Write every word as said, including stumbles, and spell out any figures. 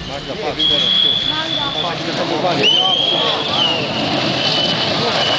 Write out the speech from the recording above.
Magda, patrz teraz tu. Patrz, te hamowanie. Ja,